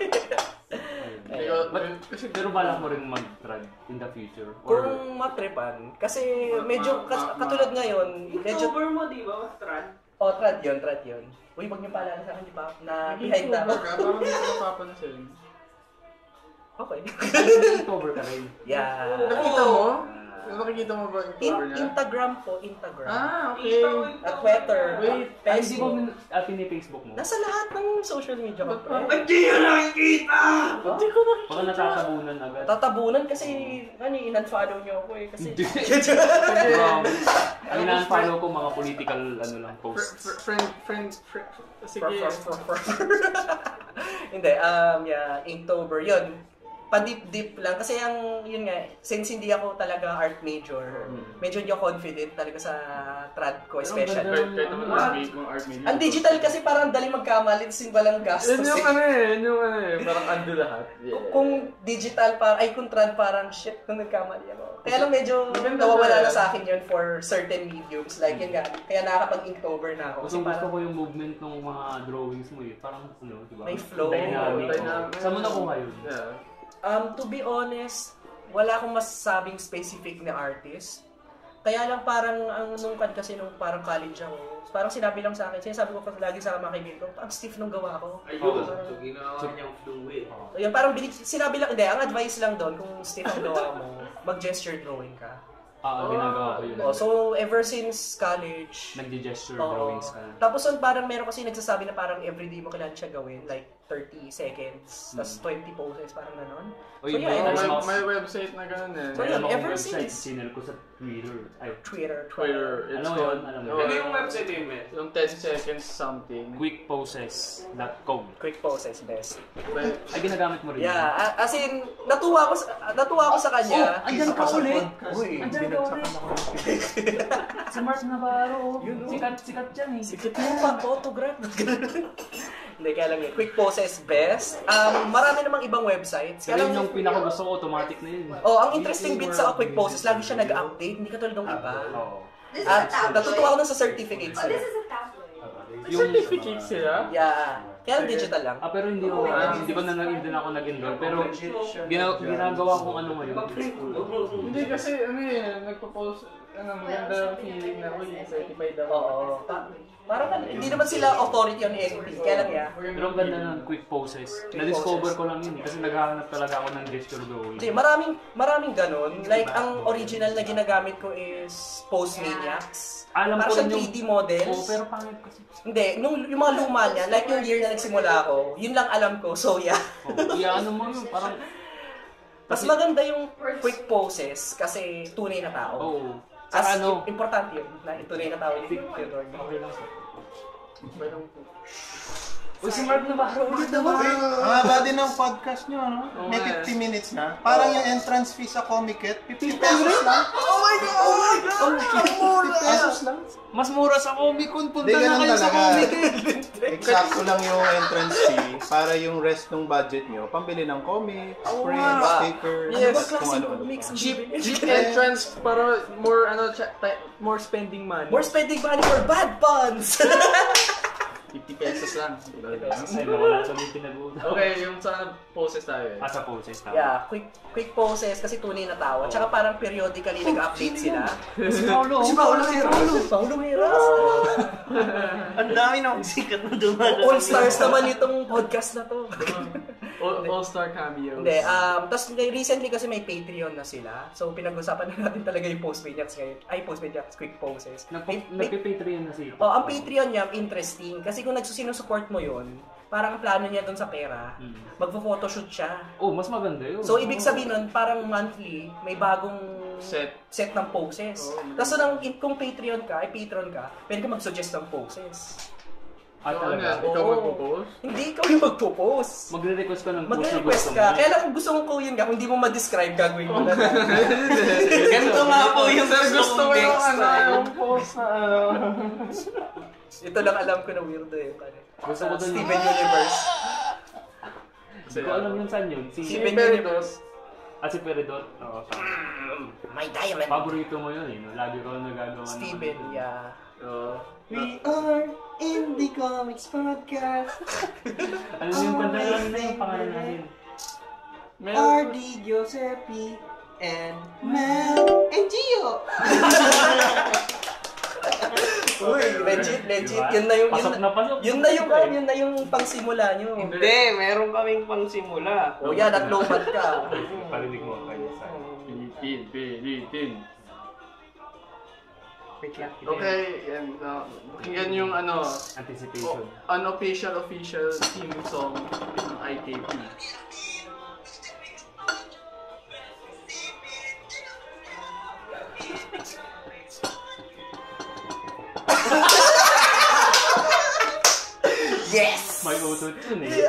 Kasi pero balak mo rin mag-trad in the future? Or... Kung matripan, kasi medyo katulad ngayon, medyo... October mo, di ba? Trad? Oh, trad yun. Uy, wag niyo paalala sa akin, di ba? Na behind na. Parang hindi ko napapansin. Okay. October ka rin. Yeah. Nakita mo? Nakikita mo ba yung cover niya? Instagram po, Instagram. Okay. At Twitter. Wait, Ay, di ba Facebook. pini-Facebook mo? Nasa lahat ng social media ko. Ba't di ka nakikita? Hindi ko nakikita. Baka natatabunan agad. Tatabunan kasi, in-unfollow niyo ako eh. Kasi, Ang ina-follow ko mga political posts. Friend. Sige. Hindi, Inktober, yun. Pa-deep lang. Kasi yun nga, since hindi ako talaga art major, medyo hindi ako confident talaga sa trad ko, especially. Kahit naman mong art media. Ang digital kasi parang dali magkamali, kasi walang gastos. Yun yung parang ando lahat. Kung digital kung trad parang shit kung nagkamali ako. Kaya lang medyo nawawala na sa akin yun for certain mediums. Like yun nga, kaya nakakapag-Inktober na ako. Kasi gusto ko yung movement ng mga drawings mo eh. Parang diba? May flow. Dynamic. Dynamic. Saan mo nakuha yun? Yeah. To be honest, wala akong masasabing specific na artist. Kaya lang parang nung parang college ako, parang sinabi lang sa akin, sinasabi ko lagi sa mga kaibigan ko, ang stiff nung gawa ko. Ayun, so ginawa niyang fluid. Ayun, parang sinabi lang, ang advice lang doon, kung stiff ang gawa mo, mag-gesture drawing ka. Ginagawa ko yun. So ever since college, Nagdi-gesture oo. drawings ka. Tapos parang meron kasi nagsasabi na parang everyday mo kailangan siya gawin, like 30 seconds, tas 20 poses, parang gano'n. Oy, So yeah, May website na gano'n eh. So, yun, Meron akong ever website, since. sinel ko sa Twitter. Ay, Twitter. It's alam mo yun? Alam mo Oh, yun? Ano yung website yun, Mel? Yung 10 seconds something. quickposes.com. Quick poses, best. Ay, ginagamit mo rin. Yeah, as in, natuwa ako sa kanya. Andyan ka ulit! Uy, Andyan ka ulit! Si Mark Navarro. Sikat yan eh. Sikat mo pa, autograph. Hindi, kaya lang yun. Quick poses, best. Marami namang ibang websites. Kaya Kaya lang, yung pinakagusto ko, automatic na yun. ang interesting bit sa quick poses, lagi siya nag-update, hindi katulad ng iba. Oo. This is a tablet. Natutuwa ako dun sa certificates Oh, this nila. is a tablet. Yung certificate sila? Yeah. Kaya lang digital lang. Pero hindi din ako nag-enroll. Pero ginagawa kong ano ngayon. Hindi kasi, nagpo-post, maganda feeling na, certified ako. Oo. Parang hindi naman sila authority on anything. Kaya lang Pero ang ganda ng quick poses. Na-discover ko lang yun kasi naghahanap talaga ako ng gesture drawing. Hindi, maraming ganun. Like, ang original na ginagamit ko is Postmaniacs. Alam Parang ko siyang rin yung... 3D models. Oo, pero pangit kasi. Hindi, yung mga luma niya, like yung year na nagsimula ako, yun lang alam ko. So, yeah. Ano mo yun, parang... Mas maganda yung quick poses kasi tunay na tao. Oo. As Ano? importante yun, na tunay na tao. Okay lang sir. Uy, si Mark Navarro ulit naman. Ang haba din ng podcast nyo, ano? May 50 minutes na. Parang yung entrance fee sa Comiket, 50 pesos lang. Oh my God! 50 pesos lang. Mas mura sa Comic-Con. Punta Hindi, na ganun kayo sa talaga. Comic-Con. Eksakto lang yung entrance fee para yung rest ng budget nyo, pambili ng comics, prints, stickers, kung ano-ano. Cheap entrance para more spending money. More spending money for bad puns! 50 pesos lang. Ay, nawala sa may pinag-uusapan. Okay, yung sana poses tayo eh. Sa poses tama. Yeah, quick poses kasi tunay na tao. Tsaka parang periodically nag-update sila. Si Paolo. Paulo Heras. Ang dami na sikat na dumalo. All stars naman itong podcast na to. All-star cameos. Hindi, tapos recently kasi may Patreon na sila. So pinag-usapan na natin talaga yung Postmaniacs ngayon. Ay, Postmaniacs quick poses. Nagpipatreon na siya. Ang Patreon niya interesting kasi kung nagsusinusupport mo yun, parang ang plano niya doon sa pera, magpo-photoshoot siya. Oh, mas maganda yun. So ibig sabihin nun, parang monthly, may bagong set ng poses. Tapos kung patron ka, pwede ka mag-suggest ng poses. Ah, So, ano yan? talaga? Ikaw Oo. magpo-post? Hindi ikaw yung magpo-post. Magre-request ka ng post na Magre-request gusto ka. mo. Kaya lang kung gusto mong kuyin ka, kung hindi mo ma-describe, gagawin mo na lang. Ganito nga po yung Sir, gusto ko yung text. yung post na Ito lang alam ko na weirdo eh. Gusto ko dun. Steven Universe. Hindi ko alam yun saan yun. Si Steven Peridot. si Peridot. Oo, tama. My Diamond. Paborito mo yun eh. No? Lagi ko nagagawa ng- Steven, yeah. We are Indie Comics Podcast. Ano yung kanta namin na yung pangalan namin? RD Giuseppe and Mel and Gio. Uy, legit. Diba? Yun na yung Pasok na pasok. yun na yung pangsimula nyo. Hindi, meron kaming pangsimula. O yan, at lomat ka. Parinig mo kayo sa Pilitin. Wait lang. Okay, yan. Pakinggan yung anticipation. unofficial official theme song ng IKP. Yes! May auto-tune eh.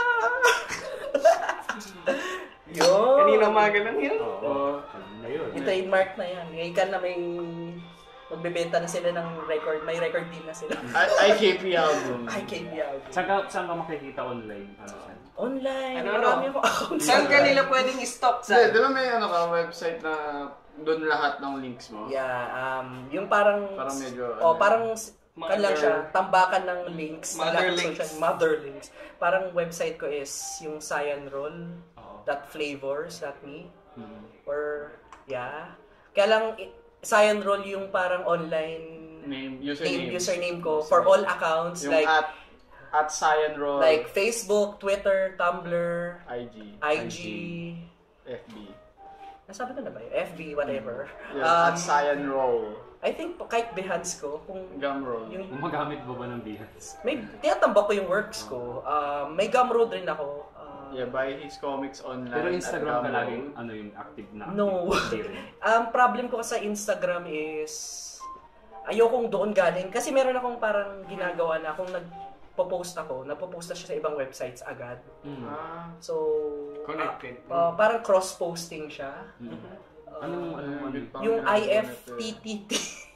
Yun. Kanina umaga lang yun. Oo. Ano na yun? I-trademark na yan. Ngayon ka na may magbebenta na sila ng record. May record deal na sila. IKP album. IKB out. Saan ka makikita online? Ano saan? Online. Ano? Marami akong accounts. Saan kanila pwedeng stop Hindi, sa? di ba may website na doon lahat ng links mo? Yeah, yung parang Parang medyo, parang Mother- kan lang siya, tambakan ng links, Mother lahat ng links. mother links. Parang website ko is yung cyanroll, Oo. .flavors.me Hmm. or yeah. Kaya lang cyanroll yung parang online username ko for all accounts Yung like at Cyanroll, like Facebook, Twitter, Tumblr, IG, FB. nasabi ko na ba yun? FB, whatever. Yeah, at Cyanroll. I think kahit Behance ko, kung Gumroll. yung Gumagamit ba ng Behance? may tinatambak ko yung works ko. May Gumroad rin ako. Yeah, buy his comics online. Pero at Instagram ka Gumroad. laging yung active na? No. Hindi rin. Problem ko sa Instagram is ayokong doon galing kasi meron akong parang ginagawa na kung nagpo-post ako, napopost na siya sa ibang websites agad. Mm. So Connected. parang cross-posting siya. Anong Yung IFTTT.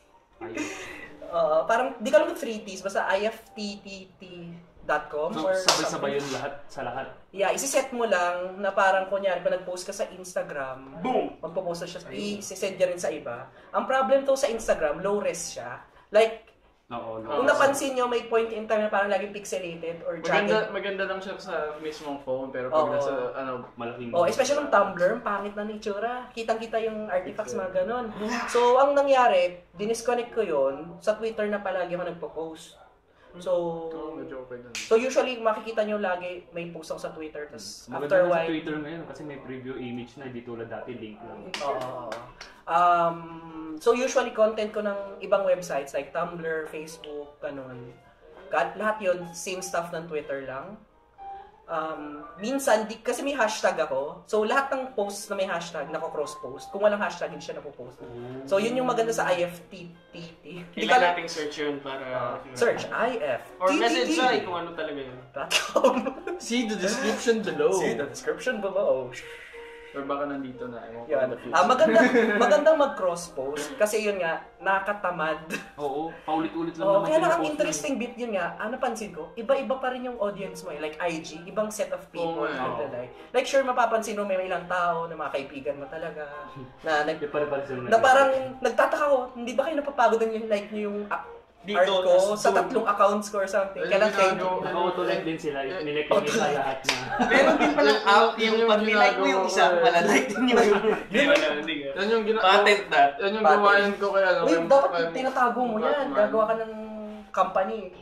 Parang di ka lang 3Ts, basta IFTTT.com So, or sabay-sabay yun lahat sa lahat? Yeah, isi-set mo lang na parang kunyari pag nag-post ka sa Instagram, boom, magpo-post na siya, i-send niya rin sa iba. Ang problem to sa Instagram, low res siya. Like, Oo. kung napansin nyo, may point in time na parang laging pixelated or jagged. Maganda lang siya sa mismong phone, pero pag Oo. nasa, Malaking... Oh, especially ng Tumblr, ang pangit na itsura. Kitang-kita yung artifacts, mga ganon. So, ang nangyari, dinisconnect ko yon sa Twitter na palagi ako nagpo-post. So, medyo okay lang. so usually, makikita nyo lagi may post ako sa Twitter. Tapos, Maganda after a na sa while, Twitter ngayon kasi may preview image na, hindi tulad dati, link lang. Oo. So usually content ko ng ibang websites like Tumblr, Facebook, ganun. Lahat yun, same stuff ng Twitter lang. Minsan, kasi may hashtag ako. So lahat ng posts na may hashtag, nako-cross-post. Kung walang hashtag, hindi siya napopost. So yun yung maganda sa IFTTT. Kailangan nating search yun para... Search, IFTTT. Or message sa kung ano talaga yun. See the description below. See the description below. Or baka nandito na. Ewan ko Yun. in the future. Magandang mag-cross-post kasi yun nga, nakakatamad. Oo, paulit-ulit lang Oh, naman kaya lang ang pinopost interesting bit yun nga, napansin ko, iba-iba pa rin yung audience mo. Like IG, ibang set of people. Oo nga. Like sure, mapapansin mo may ilang tao na mga kaibigan mo talaga. Na, Hindi pare-pare sila na parang nagtataka ko, hindi ba kayo napapagod yung like nyo yung art ko sa 3 accounts ko or something. Kaya lang thank you. Naka-auto-like din sila, nilike sa lahat na. Meron din palang out yung pag nilike mo yung isa, malalike din yung Hindi wala, hindi ka. Yan yung Patent that. Yan yung gawain ko kaya. Wait, dapat tinatago mo yan. Gagawa ka ng company.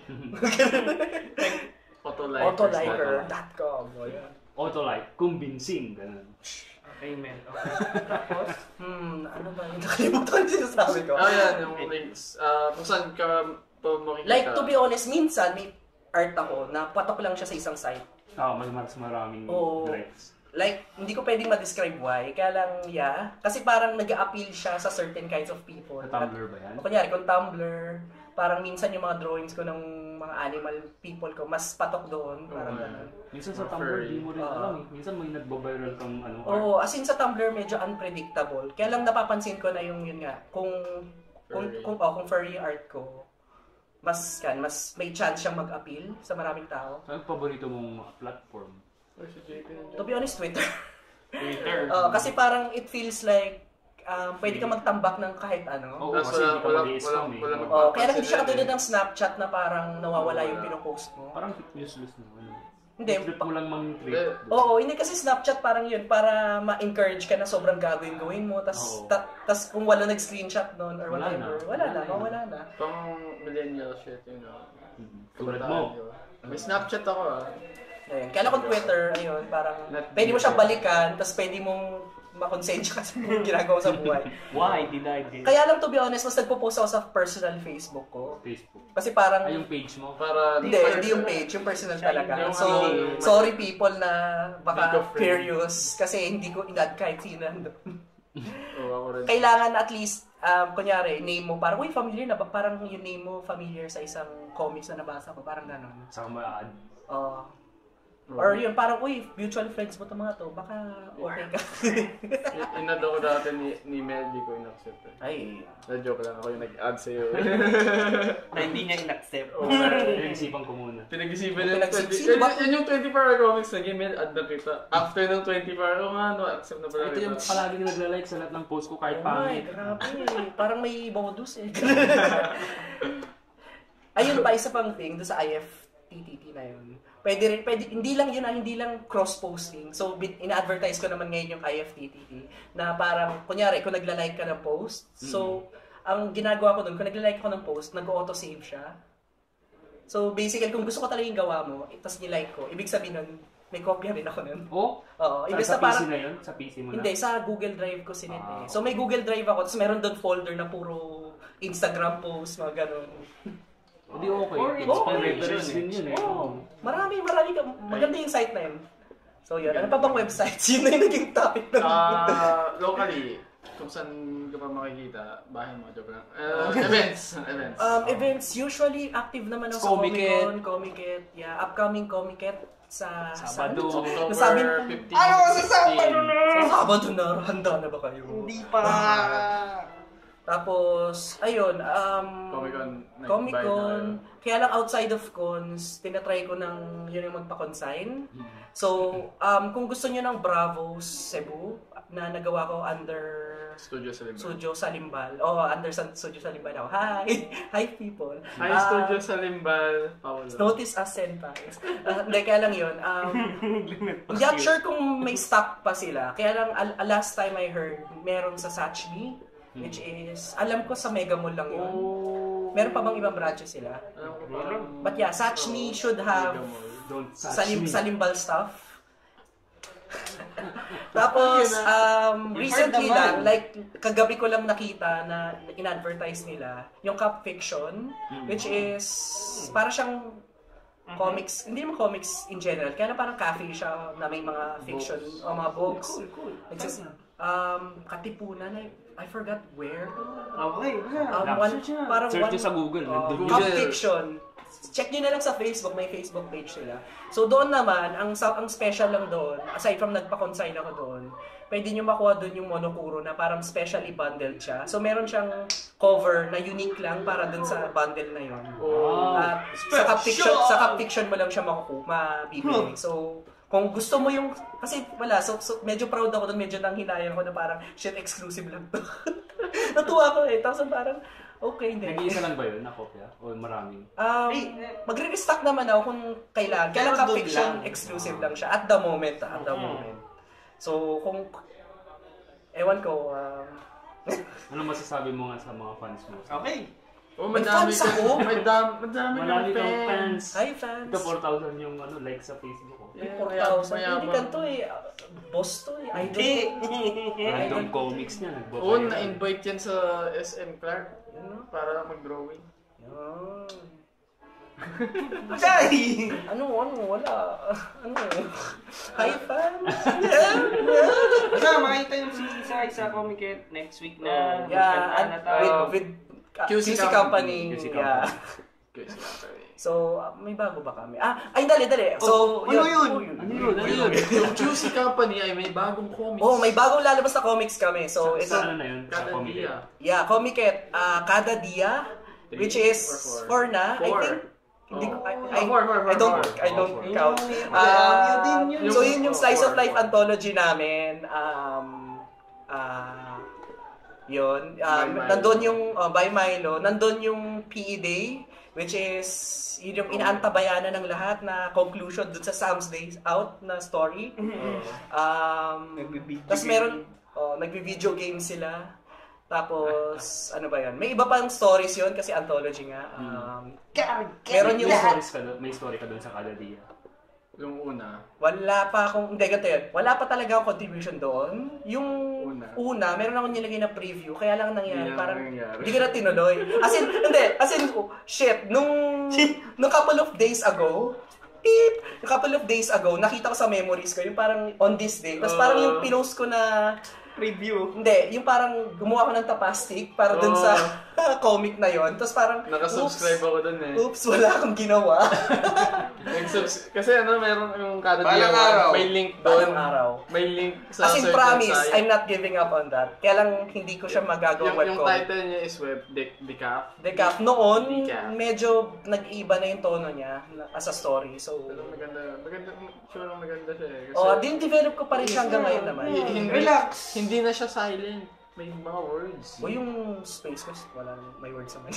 Autoliker.com. Auto-like, convincing, ganun. Amen. Tapos, ano ba yung nakalimutan yung sinasabi ko? Yan, yung links. Kung saan ka makikita. Like, to be honest, minsan may art ako na patok lang siya sa isang site. Mas maraming Oo. drives. Like, hindi ko pwedeng ma-describe why. Kaya lang, yeah. Kasi parang nag-a-appeal siya sa certain kinds of people. Sa Tumblr ba yan? Kunyari, kung Tumblr, parang minsan yung mga drawings ko ng mga animal people ko, mas patok doon. Parang gano'n. Minsan sa Tumblr, di mo rin alam eh. Minsan may nagbabiral kang art. Oo, as in sa Tumblr medyo unpredictable. Kaya lang napapansin ko na yun nga, kung furry art ko, mas may chance siyang mag-appeal sa maraming tao. Saan paborito mong platform? To be honest, Twitter. Twitter. Kasi parang it feels like pwede ka magtambak ng kahit ano. Oo, kasi hindi ka mag-i-spam eh. Kaya lang hindi siya katulad ng Snapchat na parang nawawala yung pinopost mo. Parang useless na. Hindi. Flip mo lang mang-tweet. Oo, hindi kasi Snapchat parang yun, para ma-encourage ka na sobrang gagawin mo. Tas kung wala nag-screenshot nun or whatever, wala na. Pang millennial shit, you know. Tulad mo. May Snapchat ako Ayun. Kaya lang kung Twitter, ayun, parang pwede mo siya balikan, tas pwede mong makonsensya ka sa mga ginagawa sa buhay. Why did I do? Kaya lang, to be honest, mas nagpo-post ako sa personal Facebook ko. Facebook. Kasi parang... Ay, yung page mo? Hindi yung page, yung personal talaga. So, sorry people na baka curious kasi hindi ko in-add kahit sino nandun. Kailangan at least, kunyari, name mo, parang, uy, familiar na, parang yung name mo familiar sa isang comics na nabasa ko, parang gano'n. Saka ma-add. Or yun, parang, uy, mutual friends mo itong mga to, baka okay ka. Inad ako dati ni Mel, di ko in-accept eh. Ay. Na-joke lang ako yung nag-add sa'yo. Na hindi niya in-accept. Pinag-isipan ko muna. Pinag-isipan niya. Yan yung 24-hour comics na Mel, add na kita. After ng 24-hour, accept na pala kita. Ito yung palaging nagla-like sa lahat ng post ko kahit pangit. Grabe. Parang may bonus eh. Ayun pa, isa pang thing doon sa IFTTT na yun. Pwede, hindi lang cross-posting. So, ina-advertise ko naman ngayon yung IFTTT na parang, kunyari, kung nagla-like ka ng post, so, ang ginagawa ko dun, kung nagla-like ako ng post, nag-auto-save siya. So, basically, kung gusto ko talaga yung gawa mo, tapos nilike ko, ibig sabihin nun, may kopya rin ako nun. Oh? Oo. Sa PC na yun? Sa PC mo na? Hindi, sa Google Drive ko sinit eh. So, may Google Drive ako, tapos meron doon folder na puro Instagram post, mga ganun. Hindi okay. Inspiration din yun eh. Marami. Maganda yung site na yun. So yun, ano pa bang websites? Yun na yung naging topic na. Locally, kung saan ka pa makikita, bahay mo, joke lang. Events. Events, usually active naman ako sa Comic-Con, Comic-Con, upcoming Comic-Con sa Sabado. October 15. Ayaw, sa Sabado na! Sa Sabado na, handa na ba kayo? Hindi pa! Tapos, ayun, Comic-Con. Kaya lang outside of cons, tinatry ko ng yun yung magpa-consign. So, kung gusto nyo ng Bravos Cebu, na nagawa ko under Studio Salimbal. Under Studio Salimbal ako. Hi people. Hi Studio Salimbal. Paolo. Notice as senpais. Hindi, kaya lang yun. Hindi ako sure kung may stock pa sila. Kaya lang, last time I heard, meron sa Satchme. Which is, alam ko sa Mega Mall lang yun. Meron pa bang ibang branches sila? But yeah, Satchme should have Salimbal stuff. Tapos, recently lang, like, kagabi ko lang nakita na in-advertise nila, yung Cup Fiction, which is, para siyang comics, hindi naman comics in general, kaya na parang cafe siya na may mga fiction o mga books. Katipunan, I forgot where. Okay, parang search nyo sa Google. Cup Fiction. Check nyo na lang sa Facebook, may Facebook page sila. So doon naman, ang special lang doon, aside from nagpa-consign ako doon, pwede nyo makuha doon yung Monokuro na parang specially bundled siya. So meron siyang cover na unique lang para doon sa bundle na yun. At sa Cup Fiction mo lang siya mabibili. So kung gusto mo yung, kasi wala, so medyo proud ako doon, medyo nanghinayang ko na parang, shit, exclusive lang to. Natuwa ko eh, tapos parang, okay, hindi. Nag-iisa lang ba yun na kopya? O maraming? Magre-restock naman ako kung kailangan. Kaya lang Cup Fiction, exclusive lang siya. At the moment. So, kung, ewan ko, ano masasabi mo nga sa mga fans mo? Okay. Madami ako. Madami kang fans. Hi, fans. Ito 4,000 yung like sa Facebook ko. 4,000. Hindi ka to eh. Boss to eh. Random comics niya. Na-invite yan sa SM Clark. Para mag-drawing. Wala. Hi, fans. Basta makita yung si Isay sa Comic-Con next week na. Yeah, with QC Company. QC Yeah. QC Company. So, may bago ba kami? Ay, dali. So, Ano yun? Yung QC Company ay may bagong comics. Oh, may bagong lalabas na comics kami. So, ito, Sa ano na yun? Sa Kada comic. dia. yeah, Comiket, Kada Dia, which is or 4 na. I Four. think, hindi ko, Four. I don't count. So, yun yung Slice of Life anthology namin. Yun. Nandun yung, by Milo, nandun yung PE Day, which is, yun yung inaantabayanan ng lahat na conclusion dun sa Sam's Days Out na story. Tapos meron, nagbi-video games sila. Tapos, ano ba yun? May iba pang stories yun kasi anthology nga. Meron yung... May story ka doon sa Kada Dia. Yung una. Wala pa akong, hindi ganito yun. Wala pa talaga akong contribution doon. Yung una, meron akong nilagay na preview. Kaya lang nangyari, parang hindi ko na tinuloy. As in, shit, nung couple of days ago, nakita ko sa memories ko, yung parang on this day. Tapos parang yung pinost ko na Preview. Hindi, yung parang gumawa ko ng tapastic para dun sa comic na yon. Tapos parang, Nakasubscribe ako dun eh. oops, wala akong ginawa. Kasi meron yung kada Balang dia, araw. may link doon. Balang araw. May link sa As in, search promise, website. I'm not giving up on that. Kaya lang, hindi ko siya magagawang Yung webcomic. title niya is Decaf. Decaf. Noon, Decaf. medyo nag-iba na yung tono niya as a story. So, Pero maganda siya eh. din-develop ko pa rin siya hanggang ngayon naman. Relax. Hindi na siya silent. May mga words. O yung Space Quest, wala may words naman.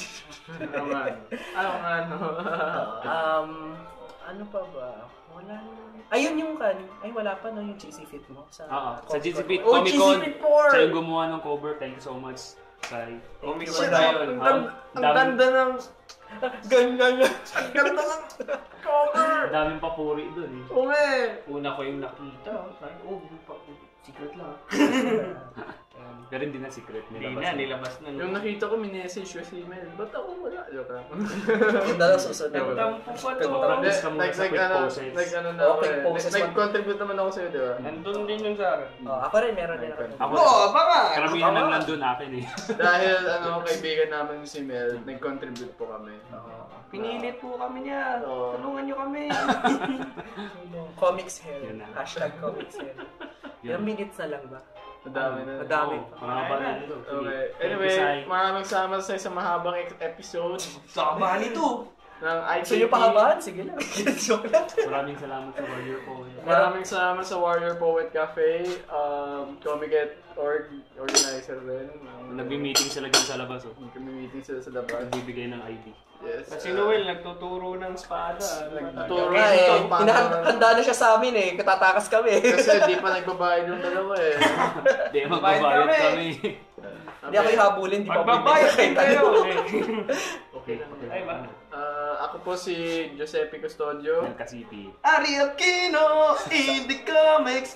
Ano pa ba? Wala. Ayun yung wala pa no yung GC Fit mo sa Sa GC Fit Oh, Comic Con. GC Fit 4! Siya yung gumawa ng cover. Thank you so much. Sai. Comics Shit, na yun. Ang ganda ng... ganyan. Ang ganda ng cover! Daming papuri doon eh. Uwe! Una ko yung nakita. Sabi, secret lang. Pero hindi na secret. Nilabas na. Yung nakita ko, minessage ko si Mel. Ba't ako wala? Joke lang. Yung dala susunod. Tampo pa to. Practice ka muna sa quick poses. Quick poses. Nag-contribute naman ako sa'yo, di ba? Nandun din yun sa akin. Ako rin, meron din ako. Ako, baka! karamihan nang nandun akin eh. Dahil kaibigan namin si Mel, nag-contribute po kami. Pinilit po kami niya. Oo. Tulungan niyo kami. Comics Hell. Yun na. Hashtag Comics Hell. Ilang minutes na lang ba? Madami na. Madami. Mahaba na nito. Okay. Anyway, maraming salamat sa isang mahabang episode Saka nito. ng ITP. So yung pahabaan? Sige lang. Joke lang. Maraming salamat sa Warrior po. Maraming salamat sa Warrior Poet Cafe, Comiket organizer din. Nagbi-meeting sila dyan sa labas. Nagmi-meeting sila sa labas. Nagbibigay ng ID. Yes. Kasi Noel, nagtuturo ng espada. Nagtuturo Kaya eh, paano- handa na siya sa amin eh. Katatakas kami. Kasi di pa nagbabayad yung dalawa eh. Hindi, magbabayad kami. Hindi ako ihabulin. Di pa Magbabayad din kayo. Okay. Ay ba? Ako po si Giuseppe Custodio. Ng Kasipi. Ari Aquino in the Comics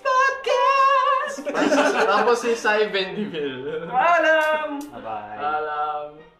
Podcast! Tapos si Sai Vendiville. Alam! Bye-bye. Alam.